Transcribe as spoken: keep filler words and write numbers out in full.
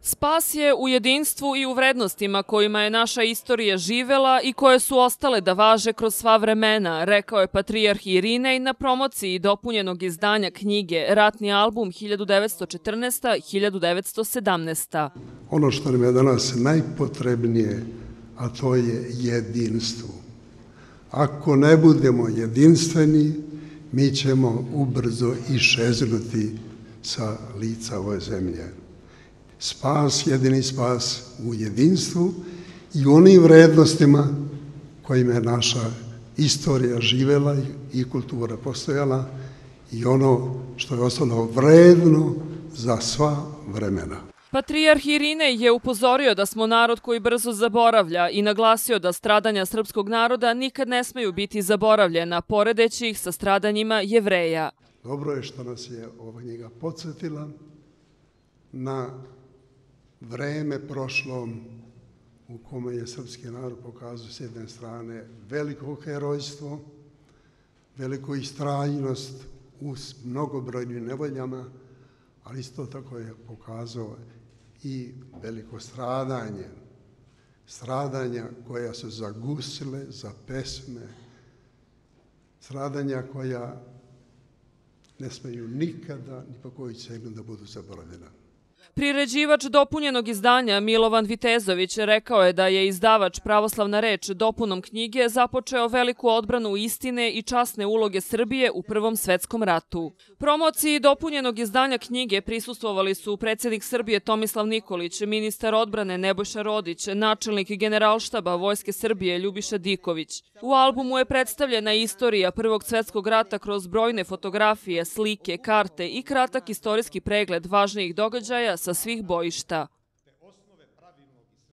Spas je u jedinstvu i u vrednostima kojima je naša istorija živela i koje su ostale da važe kroz sva vremena, rekao je patrijarh Irinej na promociji dopunjenog izdanja knjige Ratni album hiljadu devetsto četrnaesta do hiljadu devetsto sedamnaeste. Ono što nam je danas najpotrebnije, a to je jedinstvo. Ako ne budemo jedinstveni, mi ćemo ubrzo išeznuti sa lica ove zemlje. Spas, jedini spas u jedinstvu i u onim vrednostima kojima je naša istorija živela i kultura postojala i ono što je ostalo vredno za sva vremena. Patrijarh Irinej je upozorio da smo narod koji brzo zaboravlja i naglasio da stradanja srpskog naroda nikad ne smeju biti zaboravljena, poredeći ih sa stradanjima Jevreja. Dobro je što nas je ova knjiga podsjetila na vreme prošlo u kome je srpski narod pokazao s jedne strane veliko herojstvo, veliku istrajnost u mnogobrojnim nevoljama, ali isto tako je pokazao i veliko stradanje. Stradanja koja su zagusile za pesme, stradanja koja ne smeju nikada ni po koju cenu da budu zaboravljena. Priređivač dopunjenog izdanja Milovan Vitezović rekao je da je izdavač Pravoslavna reč dopunom knjige započeo veliku odbranu istine i časne uloge Srbije u Prvom svetskom ratu. Promociji dopunjenog izdanja knjige prisustvovali su predsjednik Srbije Tomislav Nikolić, ministar odbrane Nebojša Rodić, načelnik Generalštaba Vojske Srbije Ljubiša Diković. U albumu je predstavljena istorija Prvog svetskog rata kroz brojne fotografije, slike, karte i kratak istorijski pregled važnijih događaja sa svih bojišta.